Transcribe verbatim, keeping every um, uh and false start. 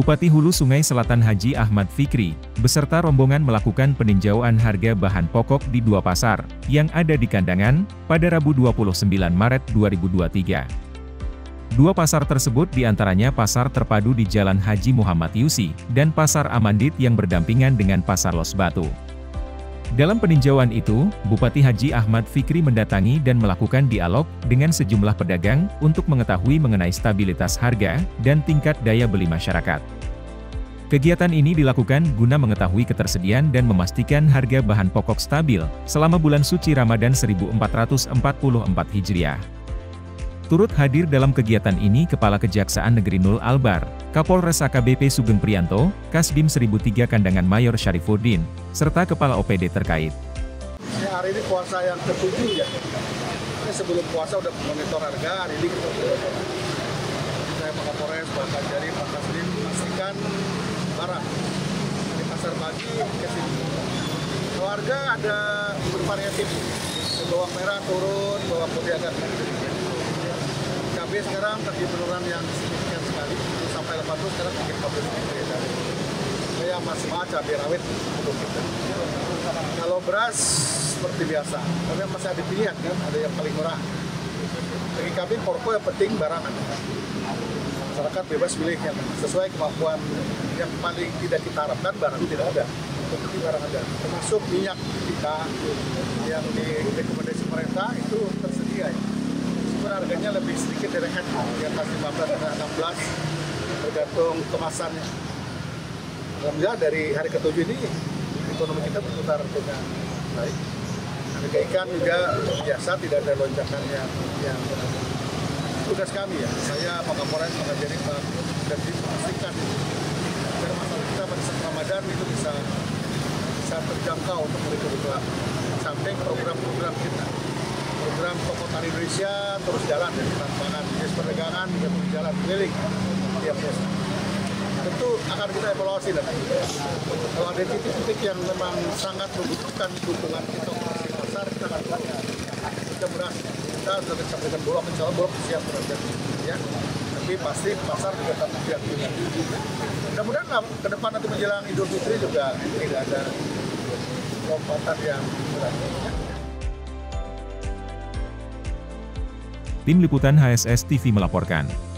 Bupati Hulu Sungai Selatan Haji Ahmad Fikri, beserta rombongan melakukan peninjauan harga bahan pokok di dua pasar, yang ada di Kandangan, pada Rabu dua puluh sembilan Maret dua ribu dua puluh tiga. Dua pasar tersebut diantaranya Pasar Terpadu di Jalan Haji Muhammad Yusi, dan Pasar Amandit yang berdampingan dengan Pasar Los Batu. Dalam peninjauan itu, Bupati Haji Ahmad Fikri mendatangi dan melakukan dialog dengan sejumlah pedagang untuk mengetahui mengenai stabilitas harga dan tingkat daya beli masyarakat. Kegiatan ini dilakukan guna mengetahui ketersediaan dan memastikan harga bahan pokok stabil selama bulan suci Ramadan seribu empat ratus empat puluh empat Hijriah. Turut hadir dalam kegiatan ini Kepala Kejaksaan Negeri Nul Albar, Kapolres A K B P Sugeng Priyanto, Kasdim seribu tiga Kandangan Mayor Syarifuddin, serta Kepala O P D terkait. Ya, hari ini puasa yang ketujuh ya. Ini sebelum puasa udah monitor harga, hari ini kita saya Pak Kapolres, Pak Kajari, Pak Kasdim memastikan barang dari pasar pagi ke sini. Kalau harga ada bervariatif, bawang merah turun, bawang putih agak naik. Cabai sekarang terjadi penurunan yang signifikan sekali, sampai delapan puluh sekarang mungkin empat puluh ribu. Saya masih mahal cabai rawit untuk kita. Kalau beras seperti biasa, tapi masih ada pilihan kan, ada yang paling murah. Bagi kami pokok yang penting barang ada. Masyarakat bebas pilih yang sesuai kemampuan. Yang paling tidak kita harapkan barang tidak ada, tapi barang ada. Termasuk minyak kita yang direkomendasi pemerintah itu tersedia ya. Harganya lebih sedikit dari head, yang kasih lima belas sampai enam belas tergantung kemasannya. Alhamdulillah dari hari ketujuh ini ekonomi kita berputar dengan baik. Harga ikan juga biasa, tidak ada lonjakan yang yang tugas kami ya. Saya Pak Kapolres mengajari Pak dan memastikan agar masalah kita pada saat Ramadan itu bisa bisa terjangkau untuk kebutuhan. Samping program-program kita. Program Toko Tani Indonesia terus jalan dari tantangan bisnis perdagangan juga terus jalan keliling tiap desa. Tentu akan kita evaluasi nanti. Kalau ada titik-titik yang memang sangat membutuhkan dukungan kita operasi pasar, kita akan lakukan. Kita beras, kita sudah sampaikan Bulog, insya Allah Bulog siap berada. Ya, tapi pasti pasar juga tetap siap. Mudah-mudahan ke depan nanti menjelang Idul Fitri juga tidak ada lompatan yang berat. Tim Liputan H S S T V melaporkan.